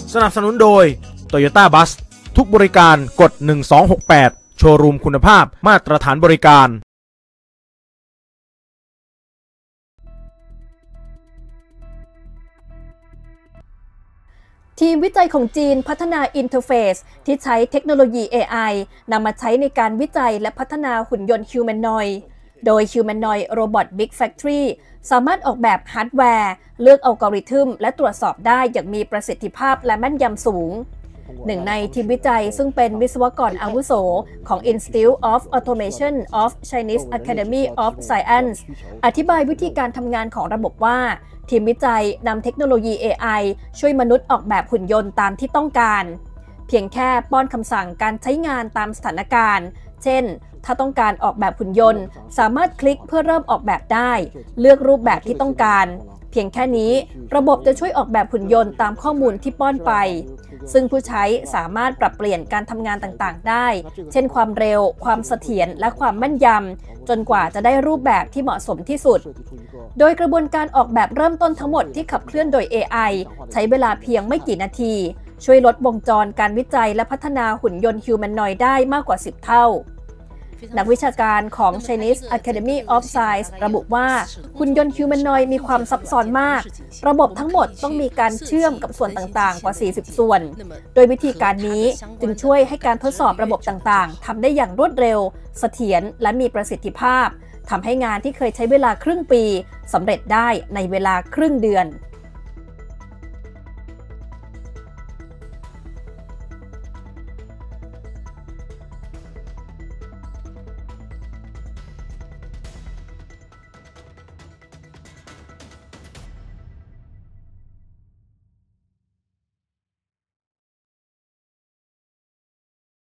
สนับสนุนโดย Toyota Bus ทุกบริการกด1268โชว์รูมคุณภาพมาตรฐานบริการทีมวิจัยของจีนพัฒนาอินเทอร์เฟซที่ใช้เทคโนโลยี AI นำมาใช้ในการวิจัยและพัฒนาหุ่นยนต์ฮิวแมนนอยด์โดย Humanoid Robot Big Factory สามารถออกแบบฮาร์ดแวร์เลือกอัลกอริทึมและตรวจสอบได้อย่างมีประสิทธิภาพและแม่นยำสูงหนึ่งในทีมวิจัยซึ่งเป็นวิศวกรอาวุโสของ Institute of Automation of Chinese Academy of Science อธิบายวิธีการทำงานของระบบว่าทีมวิจัยนำเทคโนโลยี AI ช่วยมนุษย์ออกแบบหุ่นยนต์ตามที่ต้องการเพียงแค่ป้อนคำสั่งการใช้งานตามสถานการณ์เช่นถ้าต้องการออกแบบหุ่นยนต์สามารถคลิกเพื่อเริ่มออกแบบได้เลือกรูปแบบที่ต้องการเพียงแค่นี้ระบบจะช่วยออกแบบหุ่นยนต์ตามข้อมูลที่ป้อนไปซึ่งผู้ใช้สามารถปรับเปลี่ยนการทำงานต่างๆได้เช่นความเร็วความเสถียรและความแม่นยำจนกว่าจะได้รูปแบบที่เหมาะสมที่สุดโดยกระบวนการออกแบบเริ่มต้นทั้งหมดที่ขับเคลื่อนโดย AI ใช้เวลาเพียงไม่กี่นาทีช่วยลดวงจรการวิจัยและพัฒนาหุ่นยนต์ฮิวแมนนอยด์ได้มากกว่า10 เท่านักวิชาการของ Chinese Academy of Science ระบุว่าหุ่นยนต์ฮิวแมนนอยด์มีความซับซ้อนมากระบบทั้งหมดต้องมีการเชื่อมกับส่วนต่างๆกว่า40ส่วนโดยวิธีการนี้จึงช่วยให้การทดสอบระบบต่างๆทำได้อย่างรวดเร็วเสถียรและมีประสิทธิภาพทำให้งานที่เคยใช้เวลาครึ่งปีสำเร็จได้ในเวลาครึ่งเดือน